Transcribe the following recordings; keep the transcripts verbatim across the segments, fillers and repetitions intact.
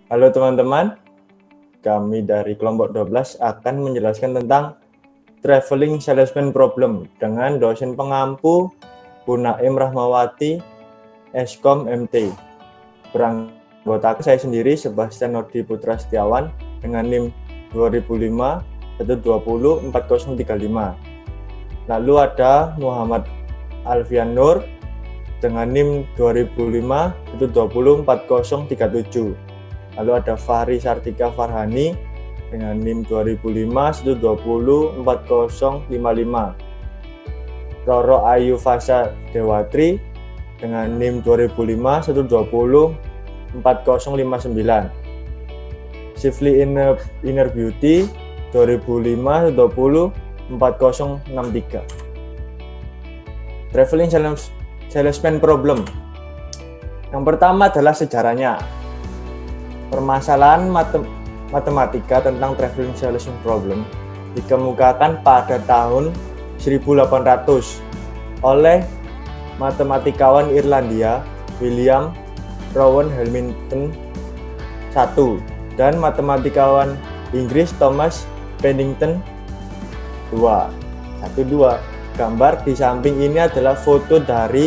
Halo teman-teman, kami dari kelompok dua belas akan menjelaskan tentang Traveling Salesman Problem dengan dosen pengampu Bu Naim Rahmawati, Eskom M T. Beranggotakan saya sendiri, Sebastian Nordi Putra Setiawan, dengan NIM dua ribu lima satu dua nol empat nol tiga lima. Lalu ada Muhammad Alfian Nur dengan NIM dua ribu lima satu dua nol empat nol tiga tujuh. Lalu ada Fahri Sartika Farhani dengan NIM dua ribu lima satu dua nol empat nol lima lima. Roro Ayu Fasa Dewatri dengan NIM dua ribu lima satu dua nol empat nol lima sembilan. Sifli Inner, Inner Beauty dua ribu lima satu dua nol empat nol enam tiga. Traveling Salesman Problem. Yang pertama adalah sejarahnya. Permasalahan matem matematika tentang Traveling Salesman Problem dikemukakan pada tahun seribu delapan ratus oleh matematikawan Irlandia William Rowan Hamilton satu dan matematikawan Inggris Thomas Pennington dua. satu dua. Gambar di samping ini adalah foto dari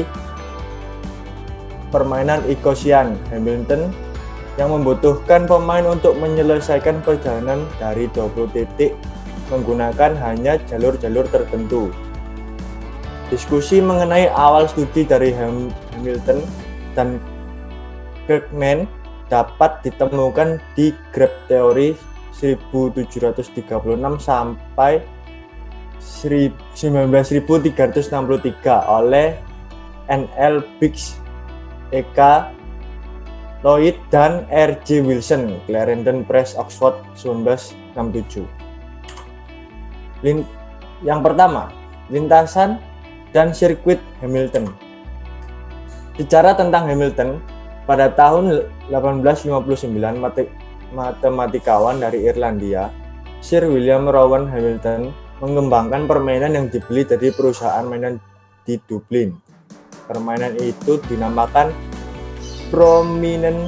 permainan Ecosian Hamilton yang membutuhkan pemain untuk menyelesaikan perjalanan dari dua puluh titik menggunakan hanya jalur-jalur tertentu. Diskusi mengenai awal studi dari Hamilton dan Kirkman dapat ditemukan di Graph Theory seribu tujuh ratus tiga puluh enam sampai sembilan belas ribu tiga ratus enam puluh tiga oleh N L Biggs, E K Lloyd dan R J Wilson, Clarendon Press, Oxford seribu sembilan ratus enam puluh tujuh. Lin yang pertama, lintasan dan sirkuit Hamilton. Bicara tentang Hamilton, pada tahun delapan belas lima puluh sembilan, matematikawan dari Irlandia, Sir William Rowan Hamilton, mengembangkan permainan yang dibeli dari perusahaan mainan di Dublin. Permainan itu dinamakan Prominent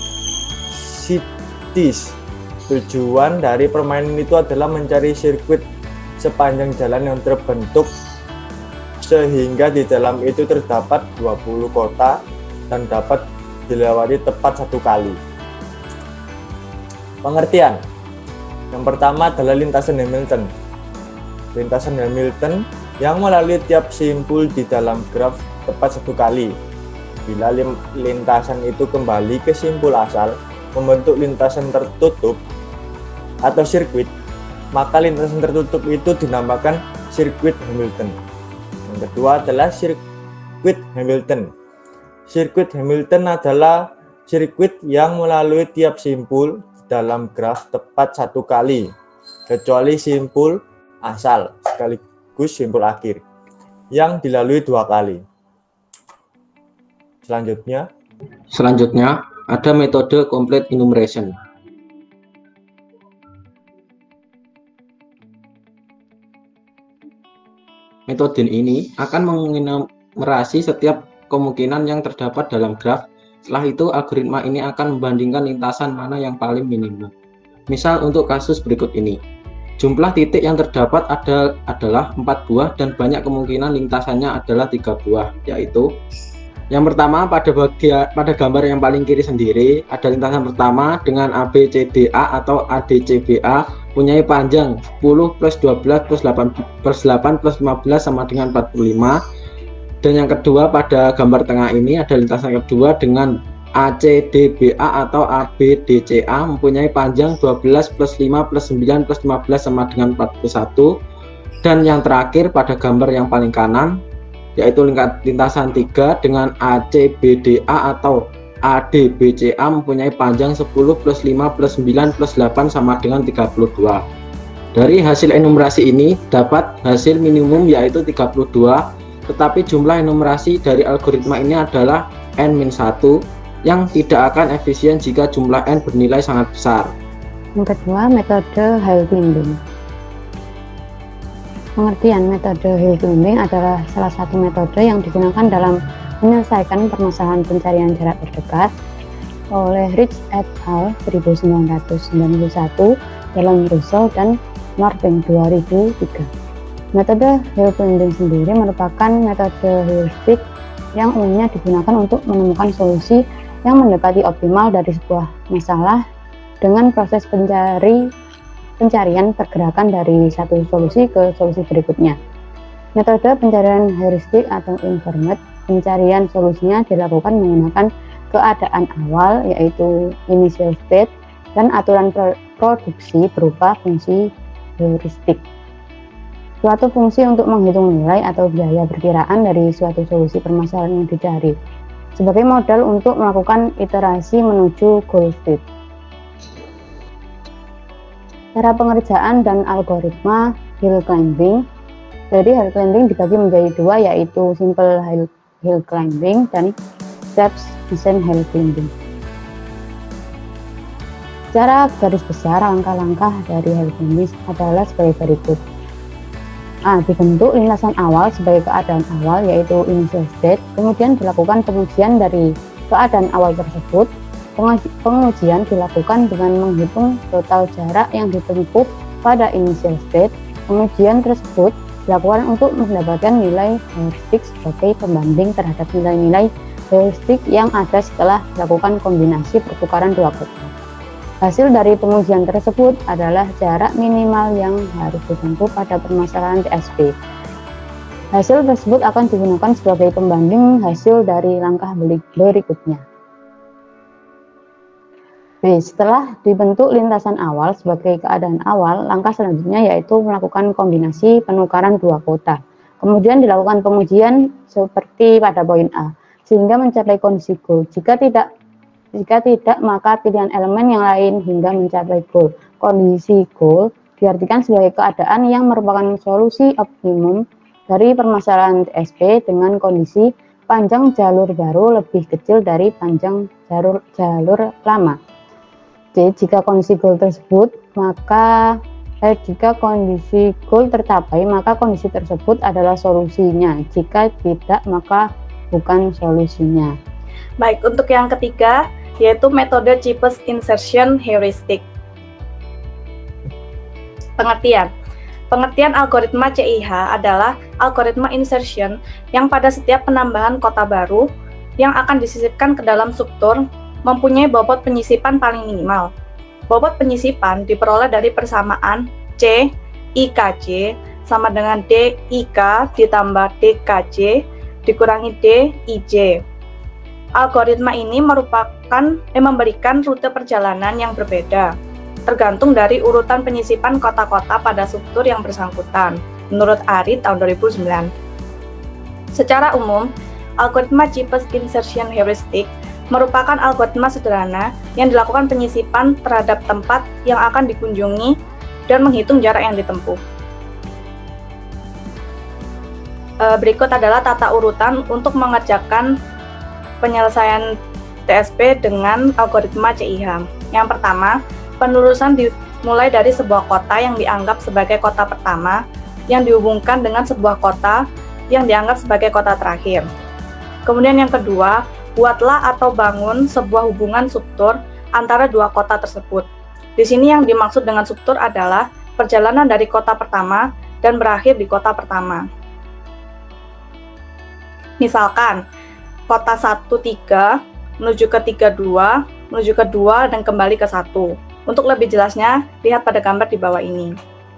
Cities. Tujuan dari permainan itu adalah mencari sirkuit sepanjang jalan yang terbentuk sehingga di dalam itu terdapat dua puluh kota dan dapat dilewati tepat satu kali. Pengertian. Yang pertama adalah lintasan Hamilton. Lintasan Hamilton yang melalui tiap simpul di dalam graf tepat satu kali. Bila lintasan itu kembali ke simpul asal, membentuk lintasan tertutup atau sirkuit, maka lintasan tertutup itu dinamakan sirkuit Hamilton. Yang kedua adalah sirkuit Hamilton. Sirkuit Hamilton adalah sirkuit yang melalui tiap simpul dalam graf tepat satu kali, kecuali simpul asal sekaligus simpul akhir yang dilalui dua kali. Selanjutnya, selanjutnya ada metode complete enumeration. Metode ini akan mengenumerasi setiap kemungkinan yang terdapat dalam graf. Setelah itu, algoritma ini akan membandingkan lintasan mana yang paling minimum. Misal untuk kasus berikut ini. Jumlah titik yang terdapat ada, adalah empat buah dan banyak kemungkinan lintasannya adalah tiga buah, yaitu yang pertama pada bagian pada gambar yang paling kiri sendiri ada lintasan pertama dengan A B C D A atau A D C B A punya panjang sepuluh plus dua belas plus delapan plus delapan plus lima belas sama dengan empat puluh lima. Dan yang kedua pada gambar tengah ini ada lintasan kedua dengan A C D B A atau A B D C A mempunyai panjang dua belas plus lima plus sembilan plus lima belas sama dengan empat puluh satu. Dan yang terakhir pada gambar yang paling kanan yaitu lintasan tiga dengan A C B D A atau A D B C A mempunyai panjang sepuluh plus lima plus sembilan plus delapan sama dengan tiga puluh dua. Dari hasil enumerasi ini dapat hasil minimum yaitu tiga puluh dua, tetapi jumlah enumerasi dari algoritma ini adalah n minus satu yang tidak akan efisien jika jumlah n bernilai sangat besar. Yang kedua, metode Hill Climbing. Pengertian metode Hill Climbing adalah salah satu metode yang digunakan dalam menyelesaikan permasalahan pencarian jarak terdekat oleh Rich et al. seribu sembilan ratus sembilan puluh satu, dalam Russell dan Marvin dua ribu tiga. Metode hill climbing sendiri merupakan metode heuristik yang umumnya digunakan untuk menemukan solusi yang mendekati optimal dari sebuah masalah dengan proses pencari pencarian pergerakan dari satu solusi ke solusi berikutnya. Metode pencarian heuristik atau informed pencarian solusinya dilakukan menggunakan keadaan awal, yaitu initial state, dan aturan produksi berupa fungsi heuristik. Suatu fungsi untuk menghitung nilai atau biaya perkiraan dari suatu solusi permasalahan yang dicari, sebagai modal untuk melakukan iterasi menuju goal state. Cara pengerjaan dan algoritma hill climbing. Jadi hill climbing dibagi menjadi dua, yaitu simple hill, hill climbing dan steps descent hill climbing. Secara garis besar, langkah-langkah dari hill climbing adalah sebagai berikut. A. Dibentuk lintasan awal sebagai keadaan awal, yaitu initial state. Kemudian dilakukan pengujian dari keadaan awal tersebut. Pengujian dilakukan dengan menghitung total jarak yang ditempuh pada initial state. Pengujian tersebut dilakukan untuk mendapatkan nilai heuristik sebagai pembanding terhadap nilai-nilai heuristik yang ada setelah dilakukan kombinasi pertukaran dua kota. Hasil dari pengujian tersebut adalah jarak minimal yang harus ditempuh pada permasalahan T S P. Hasil tersebut akan digunakan sebagai pembanding hasil dari langkah berikutnya. B. Setelah dibentuk lintasan awal sebagai keadaan awal, langkah selanjutnya yaitu melakukan kombinasi penukaran dua kota. Kemudian dilakukan pengujian seperti pada poin A, sehingga mencapai kondisi goal. Jika tidak, jika tidak maka pilihan elemen yang lain hingga mencapai goal. Kondisi goal diartikan sebagai keadaan yang merupakan solusi optimum dari permasalahan T S P dengan kondisi panjang jalur baru lebih kecil dari panjang jalur, jalur lama. C. Jika kondisi goal tersebut, maka eh, jika kondisi goal tercapai, maka kondisi tersebut adalah solusinya. Jika tidak, maka bukan solusinya. Baik, untuk yang ketiga, yaitu metode cheapest insertion heuristic. Pengertian. Pengertian algoritma C I H adalah algoritma insertion yang pada setiap penambahan kota baru yang akan disisipkan ke dalam struktur mempunyai bobot penyisipan paling minimal. Bobot penyisipan diperoleh dari persamaan C I K J sama dengan D I K ditambah D K J dikurangi D I J. Algoritma ini merupakan eh, memberikan rute perjalanan yang berbeda, tergantung dari urutan penyisipan kota-kota pada struktur yang bersangkutan, menurut Ari tahun dua ribu sembilan. Secara umum, algoritma cheapest insertion heuristic merupakan algoritma sederhana yang dilakukan penyisipan terhadap tempat yang akan dikunjungi dan menghitung jarak yang ditempuh. Berikut adalah tata urutan untuk mengerjakan penyelesaian T S P dengan algoritma C I H. Yang pertama, penelusuran dimulai dari sebuah kota yang dianggap sebagai kota pertama yang dihubungkan dengan sebuah kota yang dianggap sebagai kota terakhir. Kemudian yang kedua, buatlah atau bangun sebuah hubungan struktur antara dua kota tersebut. Di sini yang dimaksud dengan struktur adalah perjalanan dari kota pertama dan berakhir di kota pertama. Misalkan, kota satu tiga menuju ke tiga dua, menuju ke dua dan kembali ke satu. Untuk lebih jelasnya, lihat pada gambar di bawah ini.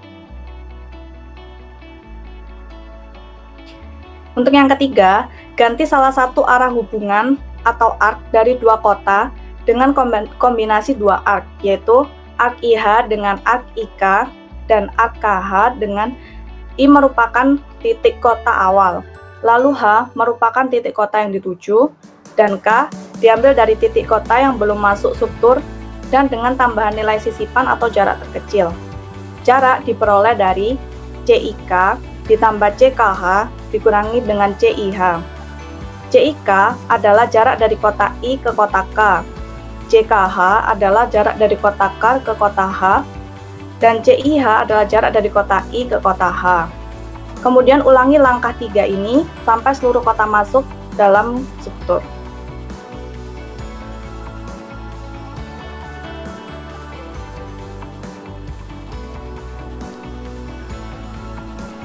Untuk yang ketiga, ganti salah satu arah hubungan atau arc dari dua kota dengan kombinasi dua arc, yaitu arc I H dengan arc I K dan arc K H dengan I merupakan titik kota awal, lalu H merupakan titik kota yang dituju, dan K diambil dari titik kota yang belum masuk struktur dan dengan tambahan nilai sisipan atau jarak terkecil. Jarak diperoleh dari C I K ditambah C K H dikurangi dengan C I H. C I K adalah jarak dari kota I ke kota K. C K H adalah jarak dari kota K ke kota H. Dan C I H adalah jarak dari kota I ke kota H. Kemudian ulangi langkah tiga ini sampai seluruh kota masuk dalam struktur.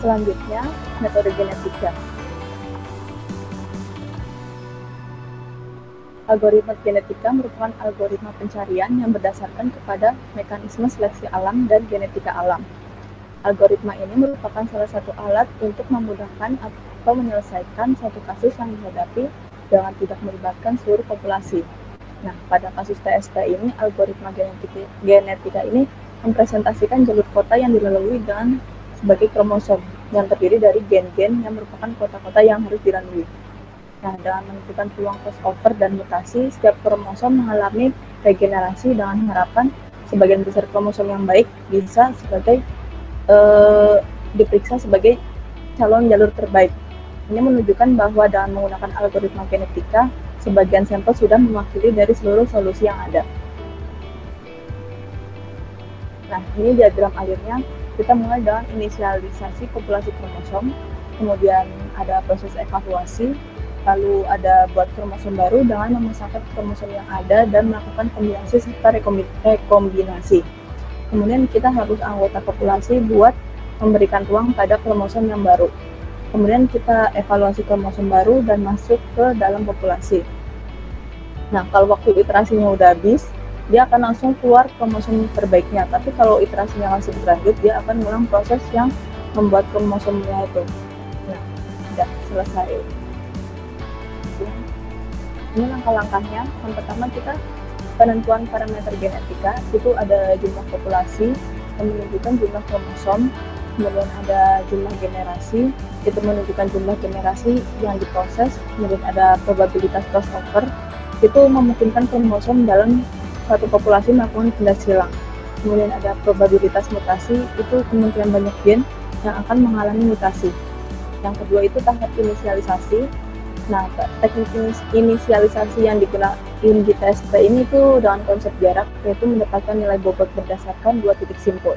Selanjutnya, metode genetika. Algoritma genetika merupakan algoritma pencarian yang berdasarkan kepada mekanisme seleksi alam dan genetika alam. Algoritma ini merupakan salah satu alat untuk memudahkan atau menyelesaikan suatu kasus yang dihadapi dengan tidak melibatkan seluruh populasi. Nah, pada kasus T S P ini, algoritma genetika, genetika ini mempresentasikan jalur kota yang dilalui dengan sebagai kromosom yang terdiri dari gen-gen yang merupakan kota-kota yang harus dilalui. Nah, dengan menentukan peluang crossover dan mutasi, setiap kromosom mengalami regenerasi dengan harapan sebagian besar kromosom yang baik bisa sebagai eh, diperiksa sebagai calon jalur terbaik. Ini menunjukkan bahwa dengan menggunakan algoritma genetika, sebagian sampel sudah mewakili dari seluruh solusi yang ada. Nah, ini diagram alirnya. Kita mulai dengan inisialisasi populasi kromosom, kemudian ada proses evaluasi, lalu ada buat kromosom baru dengan memisahkan kromosom yang ada dan melakukan kombinasi serta rekombinasi. Kemudian kita harus anggota populasi buat memberikan ruang pada kromosom yang baru. Kemudian kita evaluasi kromosom baru dan masuk ke dalam populasi. Nah, kalau waktu iterasinya udah habis, dia akan langsung keluar kromosom terbaiknya. Tapi kalau iterasinya masih berlanjut, dia akan mengulang proses yang membuat kromosomnya itu. Nah, sudah selesai. Ini langkah-langkahnya. Yang pertama kita penentuan parameter genetika, itu ada jumlah populasi, yang menunjukkan jumlah kromosom, kemudian ada jumlah generasi, itu menunjukkan jumlah generasi yang diproses, kemudian ada probabilitas crossover, itu memungkinkan kromosom dalam suatu populasi melakukan pindah silang. Kemudian ada probabilitas mutasi, itu kemungkinan banyak gen yang akan mengalami mutasi. Yang kedua itu tahap inisialisasi. Nah, teknik inisialisasi yang digunakan di T S P ini itu dengan konsep jarak, yaitu mendapatkan nilai bobot berdasarkan dua titik simpul.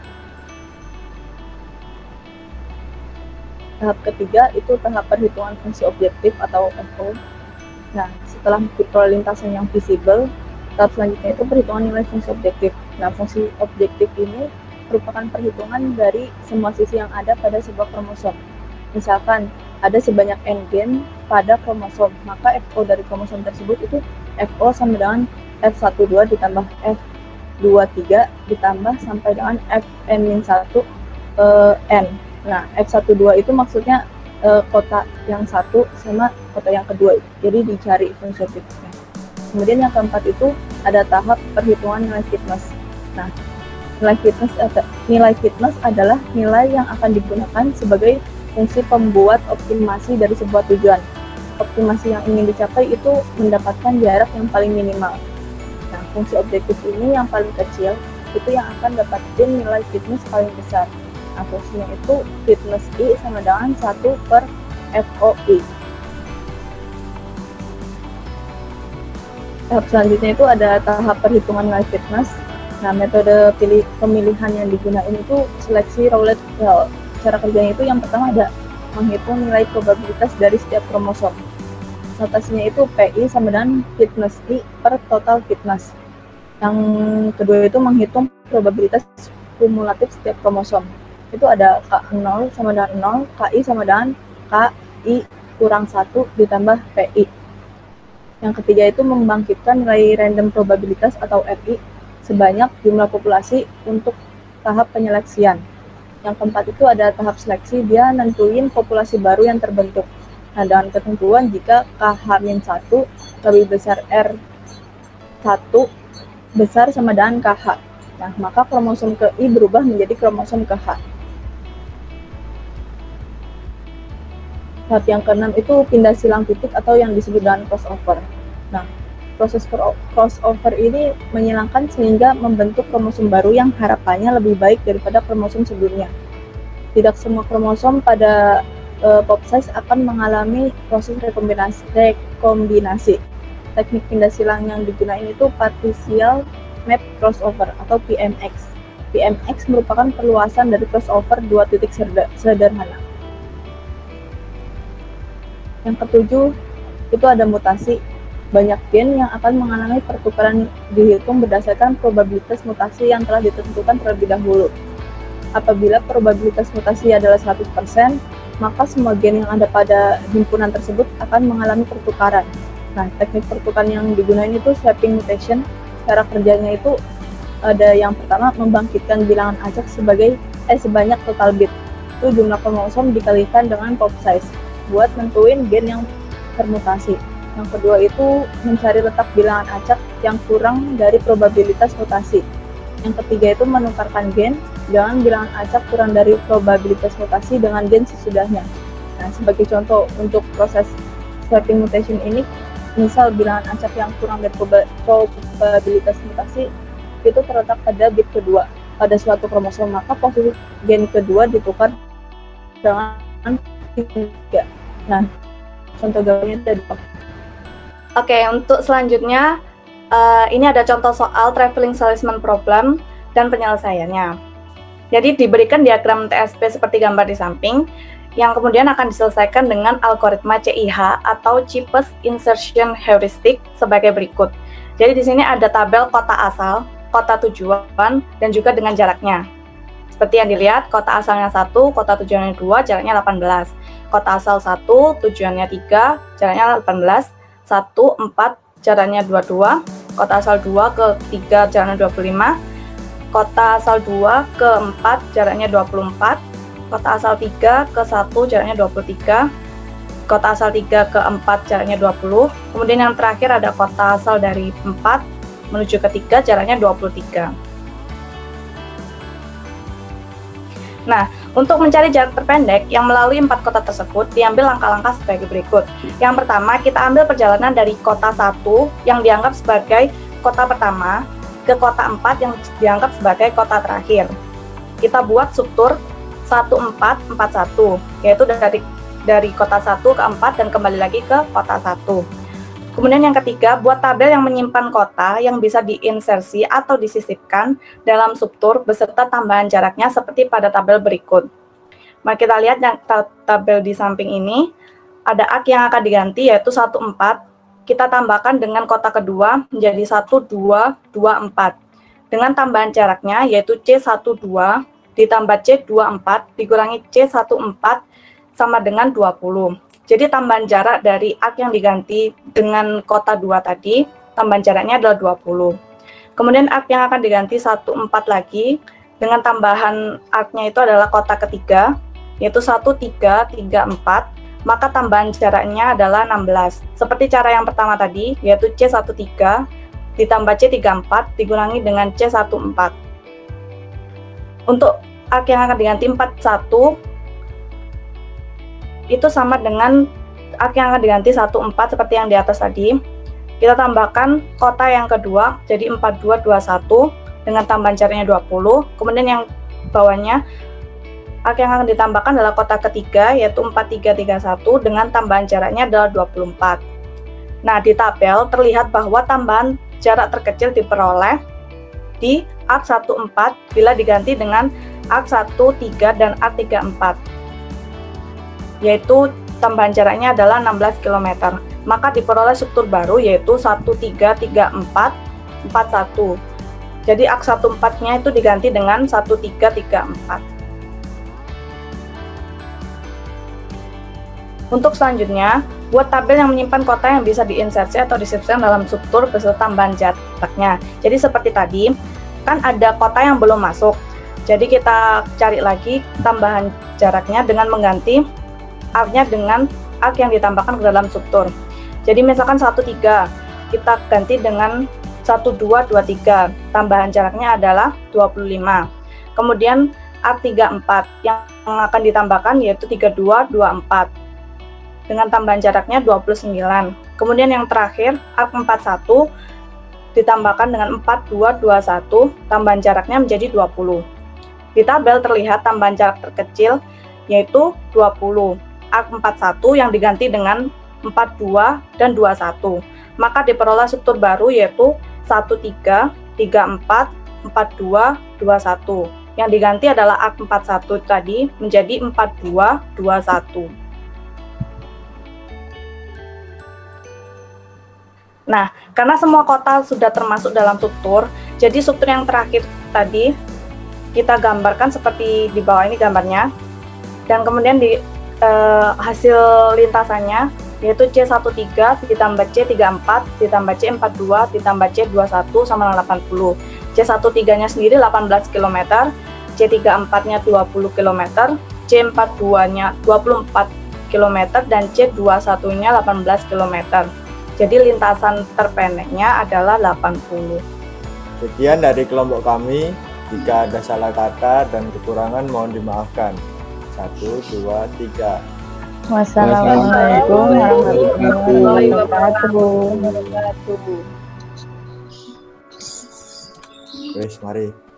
Tahap ketiga itu tahap perhitungan fungsi objektif atau F O. Nah, setelah menghitung lintasan yang visible, tahap selanjutnya itu perhitungan nilai fungsi objektif. Nah, fungsi objektif ini merupakan perhitungan dari semua sisi yang ada pada sebuah kromosom. Misalkan ada sebanyak n gen pada kromosom, maka F O dari kromosom tersebut itu F O sama dengan F satu dua ditambah F dua tiga ditambah sampai dengan F n satu uh, N. Nah, F satu dua itu maksudnya uh, kota yang satu sama kota yang kedua, jadi dicari fungsi objektifnya. Kemudian yang keempat itu ada tahap perhitungan nilai fitness. Nah, nilai fitness nilai fitness adalah nilai yang akan digunakan sebagai fungsi pembuat optimasi dari sebuah tujuan. Optimasi yang ingin dicapai itu mendapatkan jarak yang paling minimal. Nah, fungsi objektif ini yang paling kecil itu yang akan dapatin nilai fitness paling besar. Nah, fungsinya itu fitness I sama dengan satu per F O I. Tahap selanjutnya itu ada tahap perhitungan nilai fitness. Nah, metode pilih pemilihan yang digunakan itu seleksi roulette wheel. Cara kerjanya itu yang pertama ada menghitung nilai probabilitas dari setiap kromosom. Notasinya itu P I sama dengan fitness I per total fitness. Yang kedua itu menghitung probabilitas kumulatif setiap kromosom. Itu ada K nol sama dengan nol, K I sama dengan K I kurang satu ditambah P I. Yang ketiga itu membangkitkan nilai random probabilitas atau R I sebanyak jumlah populasi untuk tahap penyeleksian. Yang keempat itu ada tahap seleksi, dia nentuin populasi baru yang terbentuk. Nah, dengan ketentuan jika K H satu lebih besar R satu besar sama dengan K H. Nah, maka kromosom ke I berubah menjadi kromosom ke H. Tahap yang keenam itu pindah silang titik atau yang disebut dengan crossover. Nah, proses crossover ini menyilangkan sehingga membentuk kromosom baru yang harapannya lebih baik daripada kromosom sebelumnya. Tidak semua kromosom pada e, pop size akan mengalami proses rekombinasi. rekombinasi. Teknik pindah silang yang digunakan itu partial map crossover atau P M X. P M X merupakan perluasan dari crossover dua titik sederhana. Yang ketujuh itu ada mutasi. Banyak gen yang akan mengalami pertukaran dihitung berdasarkan probabilitas mutasi yang telah ditentukan terlebih dahulu. Apabila probabilitas mutasi adalah seratus persen, maka semua gen yang ada pada himpunan tersebut akan mengalami pertukaran. Nah, teknik pertukaran yang digunakan itu swapping mutation. Cara kerjanya itu ada yang pertama, membangkitkan bilangan acak sebagai eh sebanyak total bit. Itu jumlah kromosom dikalikan dengan pop size buat nentuin gen yang termutasi. Yang kedua itu mencari letak bilangan acak yang kurang dari probabilitas mutasi. Yang ketiga itu menukarkan gen dengan bilangan acak kurang dari probabilitas mutasi dengan gen sesudahnya. Nah, sebagai contoh untuk proses swapping mutation ini, misal bilangan acak yang kurang dari probabilitas mutasi itu terletak pada bit kedua pada suatu kromosom, maka posisi gen kedua ditukar dengan tiga. Nah, contoh gambarnya tadi. Oke, untuk selanjutnya uh, ini ada contoh soal traveling salesman problem dan penyelesaiannya. Jadi diberikan diagram T S P seperti gambar di samping, yang kemudian akan diselesaikan dengan algoritma C I H atau Cheapest Insertion Heuristic sebagai berikut. Jadi di sini ada tabel kota asal, kota tujuan, dan juga dengan jaraknya. Seperti yang dilihat, kota asalnya satu, kota tujuannya dua, jaraknya delapan belas. Kota asal satu, tujuannya tiga, jaraknya delapan belas. satu, empat, jaraknya dua puluh dua. Kota asal dua ke tiga, jaraknya dua puluh lima. Kota asal dua ke empat, jaraknya dua puluh empat. Kota asal tiga ke satu, jaraknya dua puluh tiga. Kota asal tiga ke empat, jaraknya dua puluh. Kemudian yang terakhir ada kota asal dari empat menuju ke tiga, jaraknya dua puluh tiga. Nah, untuk mencari jarak terpendek yang melalui empat kota tersebut, diambil langkah-langkah sebagai berikut. Yang pertama, kita ambil perjalanan dari kota satu yang dianggap sebagai kota pertama ke kota empat yang dianggap sebagai kota terakhir. Kita buat struktur satu empat empat satu, yaitu dari dari kota satu ke empat dan kembali lagi ke kota satu. Kemudian yang ketiga, buat tabel yang menyimpan kota yang bisa diinsersi atau disisipkan dalam struktur beserta tambahan jaraknya seperti pada tabel berikut. Mari kita lihat yang tabel di samping ini, ada ak yang akan diganti yaitu satu empat, kita tambahkan dengan kota kedua menjadi satu dua dua empat. Dengan tambahan jaraknya yaitu C satu dua ditambah C dua empat dikurangi C satu empat sama dengan dua puluh. Jadi tambahan jarak dari ak yang diganti dengan kota dua tadi, tambahan jaraknya adalah dua puluh. Kemudian ak yang akan diganti satu empat lagi, dengan tambahan ak-nya itu adalah kota ketiga, yaitu satu tiga tiga empat, maka tambahan jaraknya adalah enam belas. Seperti cara yang pertama tadi, yaitu C satu tiga ditambah C tiga empat dikurangi dengan C satu empat. Untuk ak yang akan diganti empat satu, itu sama dengan ak yang akan diganti satu empat seperti yang di atas tadi. Kita tambahkan kota yang kedua jadi empat dua dua satu dengan tambahan jaraknya dua puluh. Kemudian yang bawahnya ak yang akan ditambahkan adalah kota ketiga yaitu empat tiga tiga satu dengan tambahan jaraknya adalah dua puluh empat. Nah, di tabel terlihat bahwa tambahan jarak terkecil diperoleh di ak satu empat bila diganti dengan ak satu tiga dan ak tiga empat. Yaitu tambahan jaraknya adalah enam belas kilometer. Maka diperoleh struktur baru yaitu satu tiga tiga empat empat satu. Jadi ak satu empat-nya itu diganti dengan satu tiga tiga empat. Untuk selanjutnya, buat tabel yang menyimpan kota yang bisa diinsersi atau disisipkan dalam struktur beserta tambahan jaraknya. Jadi seperti tadi, kan ada kota yang belum masuk. Jadi kita cari lagi tambahan jaraknya dengan mengganti ak-nya dengan ak yang ditambahkan ke dalam struktur. Jadi misalkan satu tiga, kita ganti dengan satu dua dua tiga, tambahan jaraknya adalah dua puluh lima. Kemudian ak tiga empat yang akan ditambahkan yaitu tiga dua dua empat dengan tambahan jaraknya dua puluh sembilan. Kemudian yang terakhir ak empat satu ditambahkan dengan empat dua dua satu, tambahan jaraknya menjadi dua puluh. Di tabel terlihat tambahan jarak terkecil yaitu dua puluh. ak empat satu yang diganti dengan empat dua dan dua satu. Maka diperoleh struktur baru yaitu satu tiga tiga empat empat dua dua satu. Yang diganti adalah ak empat satu tadi menjadi empat dua dua satu. Nah, karena semua kota sudah termasuk dalam struktur, jadi struktur yang terakhir tadi kita gambarkan seperti di bawah ini gambarnya. Dan kemudian di eh, hasil lintasannya yaitu C tiga belas ditambah C tiga puluh empat ditambah C empat puluh dua ditambah C dua puluh satu sama dengan delapan puluh. C tiga belas-nya sendiri delapan belas kilometer, C tiga puluh empat-nya dua puluh kilometer, C empat puluh dua-nya dua puluh empat kilometer, dan C dua puluh satu-nya delapan belas kilometer. Jadi lintasan terpendeknya adalah delapan puluh. Sekian dari kelompok kami. Jika ada salah kata dan kekurangan mohon dimaafkan. Satu, dua, tiga. Wassalamualaikum warahmatullahi wabarakatuh. Wes, mari.